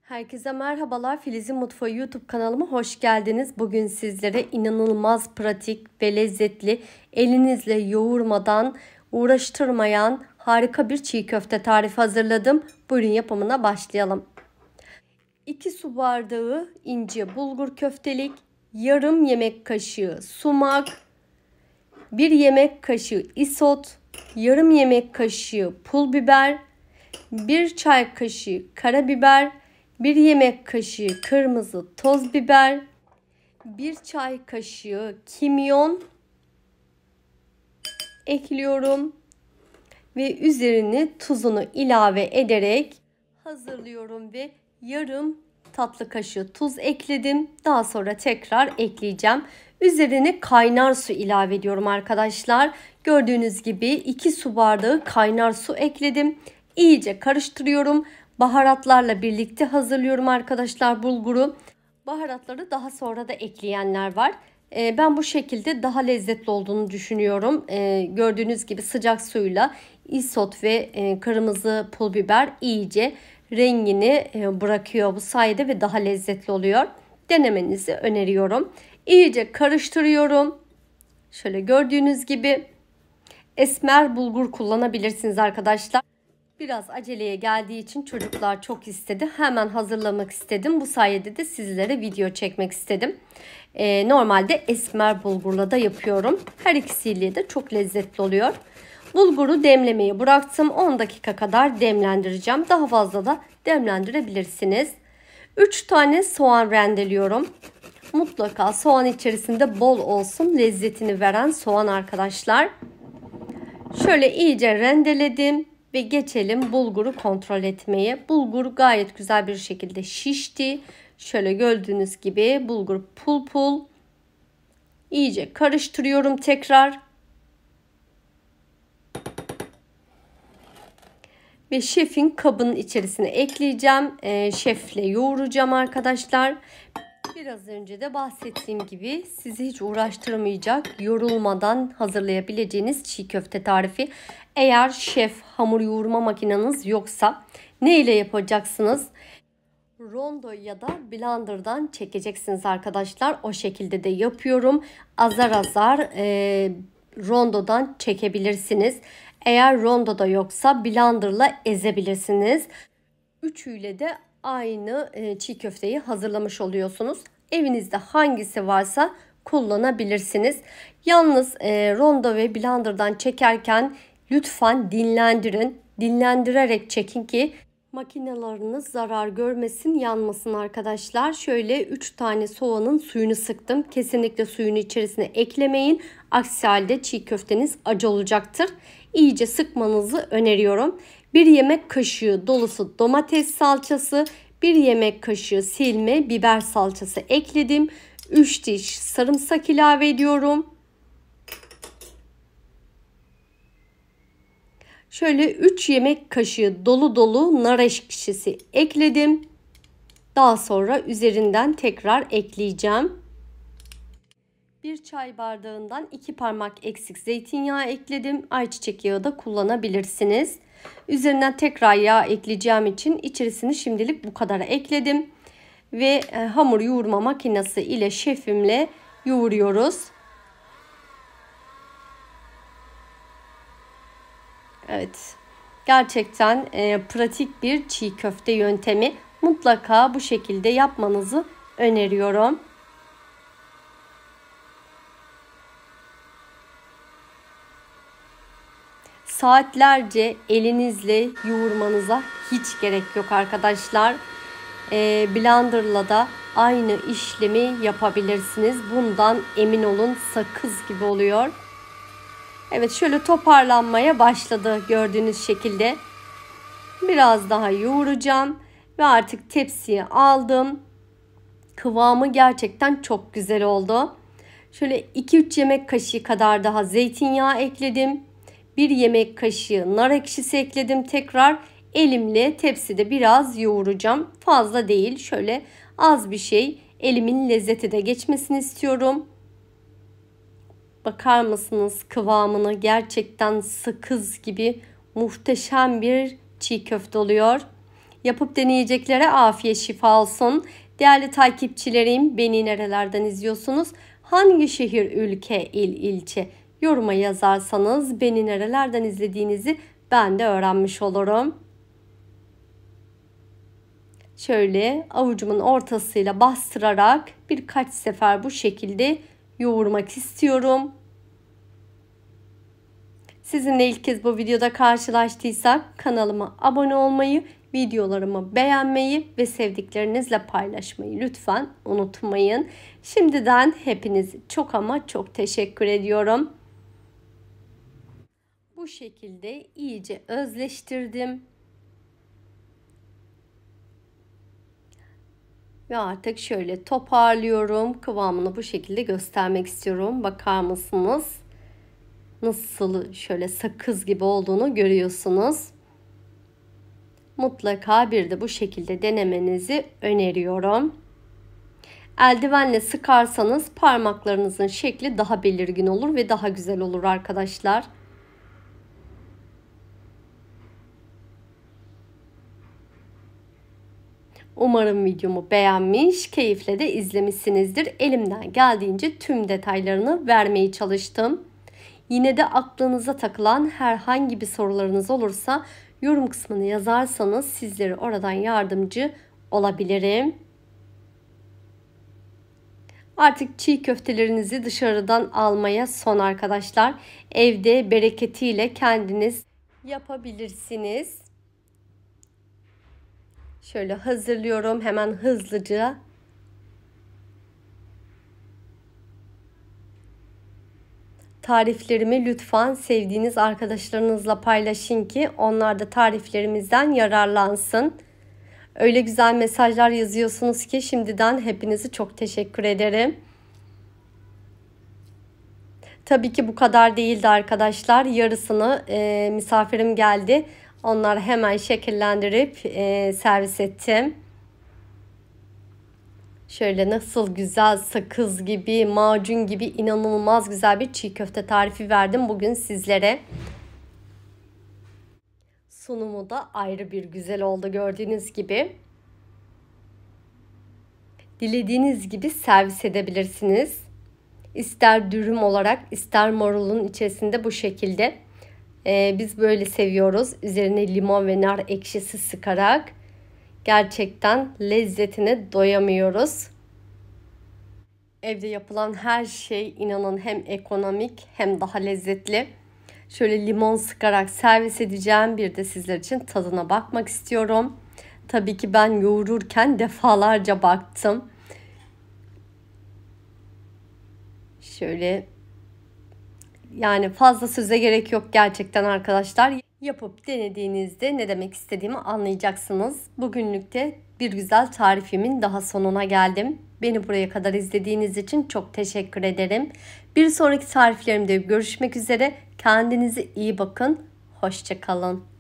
Herkese merhabalar. Filiz'in Mutfağı YouTube kanalıma hoş geldiniz. Bugün sizlere inanılmaz pratik ve lezzetli, elinizle yoğurmadan, uğraştırmayan harika bir çiğ köfte tarifi hazırladım. Buyurun yapımına başlayalım. 2 su bardağı ince bulgur köftelik, yarım yemek kaşığı sumak, 1 yemek kaşığı isot, yarım yemek kaşığı pul biber, 1 çay kaşığı karabiber, 1 yemek kaşığı kırmızı toz biber, 1 çay kaşığı kimyon ekliyorum ve üzerine tuzunu ilave ederek hazırlıyorum ve yarım tatlı kaşığı tuz ekledim. Daha sonra tekrar ekleyeceğim. Üzerine kaynar su ilave ediyorum arkadaşlar. Gördüğünüz gibi 2 su bardağı kaynar su ekledim. İyice karıştırıyorum. Baharatlarla birlikte hazırlıyorum arkadaşlar bulguru. Baharatları daha sonra da ekleyenler var. Ben bu şekilde daha lezzetli olduğunu düşünüyorum. Gördüğünüz gibi sıcak suyla isot ve kırmızı pul biber iyice rengini bırakıyor bu sayede ve daha lezzetli oluyor. Denemenizi öneriyorum. İyice karıştırıyorum. Şöyle gördüğünüz gibi esmer bulgur kullanabilirsiniz arkadaşlar. Biraz aceleye geldiği için çocuklar çok istedi. Hemen hazırlamak istedim. Bu sayede de sizlere video çekmek istedim. Normalde esmer bulgurla da yapıyorum. Her ikisiyle de çok lezzetli oluyor. Bulguru demlemeye bıraktım. 10 dakika kadar demlendireceğim. Daha fazla da demlendirebilirsiniz. 3 tane soğan rendeliyorum. Mutlaka soğan içerisinde bol olsun. Lezzetini veren soğan arkadaşlar. Şöyle iyice rendeledim. Ve geçelim bulguru kontrol etmeye. Bulgur gayet güzel bir şekilde şişti. Şöyle gördüğünüz gibi bulgur pul pul. İyice karıştırıyorum tekrar. Ve şefin kabının içerisine ekleyeceğim. Şefle yoğuracağım arkadaşlar. Biraz önce de bahsettiğim gibi sizi hiç uğraştırmayacak, yorulmadan hazırlayabileceğiniz çiğ köfte tarifi. Eğer şef hamur yoğurma makineniz yoksa ne ile yapacaksınız? Rondo ya da blenderdan çekeceksiniz arkadaşlar. O şekilde de yapıyorum. Azar azar rondodan çekebilirsiniz. Eğer rondoda yoksa blenderla ezebilirsiniz. Üçüyle de aynı çiğ köfteyi hazırlamış oluyorsunuz. Evinizde hangisi varsa kullanabilirsiniz. Yalnız rondo ve blenderdan çekerken lütfen dinlendirin. Dinlendirerek çekin ki makineleriniz zarar görmesin, yanmasın arkadaşlar. Şöyle 3 tane soğanın suyunu sıktım. Kesinlikle suyunu içerisine eklemeyin. Aksi halde çiğ köfteniz acı olacaktır. İyice sıkmanızı öneriyorum. 1 yemek kaşığı dolusu domates salçası, 1 yemek kaşığı silme biber salçası ekledim. 3 diş sarımsak ilave ediyorum. Şöyle 3 yemek kaşığı dolu dolu nar ekşisi ekledim. Daha sonra üzerinden tekrar ekleyeceğim. 1 çay bardağından 2 parmak eksik zeytinyağı ekledim. Ayçiçek yağı da kullanabilirsiniz. Üzerinden tekrar yağ ekleyeceğim için içerisini şimdilik bu kadar ekledim. Ve hamur yoğurma makinesi ile şefimle yoğuruyoruz. Evet. Gerçekten pratik bir çiğ köfte yöntemi. Mutlaka bu şekilde yapmanızı öneriyorum. Saatlerce elinizle yoğurmanıza hiç gerek yok arkadaşlar. Blenderla da aynı işlemi yapabilirsiniz. Bundan emin olun, sakız gibi oluyor. Evet, şöyle toparlanmaya başladı gördüğünüz şekilde. Biraz daha yoğuracağım ve artık tepsiye aldım. Kıvamı gerçekten çok güzel oldu. Şöyle 2-3 yemek kaşığı kadar daha zeytinyağı ekledim. 1 yemek kaşığı nar ekşisi ekledim. Tekrar elimle tepside biraz yoğuracağım. Fazla değil, şöyle az bir şey. Elimin lezzeti de geçmesini istiyorum. Bakar mısınız kıvamını? Gerçekten sakız gibi muhteşem bir çiğ köfte oluyor. Yapıp deneyeceklere afiyet şifa olsun. Değerli takipçilerim, beni nerelerden izliyorsunuz? Hangi şehir, ülke, il, ilçe? Yoruma yazarsanız beni nerelerden izlediğinizi ben de öğrenmiş olurum. Şöyle avucumun ortasıyla bastırarak birkaç sefer bu şekilde yoğurmak istiyorum. Sizinle ilk kez bu videoda karşılaştıysak kanalıma abone olmayı, videolarımı beğenmeyi ve sevdiklerinizle paylaşmayı lütfen unutmayın. Şimdiden hepinizi çok ama çok teşekkür ediyorum. Bu şekilde iyice özleştirdim. Ve artık şöyle toparlıyorum. Kıvamını bu şekilde göstermek istiyorum. Bakar mısınız? Nasıl şöyle sakız gibi olduğunu görüyorsunuz. Mutlaka bir de bu şekilde denemenizi öneriyorum. Eldivenle sıkarsanız parmaklarınızın şekli daha belirgin olur ve daha güzel olur arkadaşlar. Umarım videomu beğenmiş, keyifle de izlemişsinizdir. Elimden geldiğince tüm detaylarını vermeye çalıştım. Yine de aklınıza takılan herhangi bir sorularınız olursa yorum kısmına yazarsanız sizlere oradan yardımcı olabilirim. Artık çiğ köftelerinizi dışarıdan almaya son arkadaşlar. Evde bereketiyle kendiniz yapabilirsiniz. Şöyle hazırlıyorum hemen hızlıca. Tariflerimi lütfen sevdiğiniz arkadaşlarınızla paylaşın ki onlar da tariflerimizden yararlansın. Öyle güzel mesajlar yazıyorsunuz ki şimdiden hepinizi çok teşekkür ederim. Tabii ki bu kadar değildi arkadaşlar. Yarısını misafirim geldi. Onları hemen şekillendirip servis ettim. Şöyle nasıl güzel sakız gibi, macun gibi inanılmaz güzel bir çiğ köfte tarifi verdim bugün sizlere. Sunumu da ayrı bir güzel oldu gördüğünüz gibi. Dilediğiniz gibi servis edebilirsiniz. İster dürüm olarak ister marulun içerisinde bu şekilde. Biz böyle seviyoruz. Üzerine limon ve nar ekşisi sıkarak. Gerçekten lezzetine doyamıyoruz. Evde yapılan her şey inanın hem ekonomik hem daha lezzetli. Şöyle limon sıkarak servis edeceğim. Bir de sizler için tadına bakmak istiyorum. Tabii ki ben yoğururken defalarca baktım. Şöyle yani fazla söze gerek yok gerçekten arkadaşlar. Yapıp denediğinizde ne demek istediğimi anlayacaksınız. Bugünlük de bir güzel tarifimin daha sonuna geldim. Beni buraya kadar izlediğiniz için çok teşekkür ederim. Bir sonraki tariflerimde görüşmek üzere. Kendinize iyi bakın. Hoşça kalın.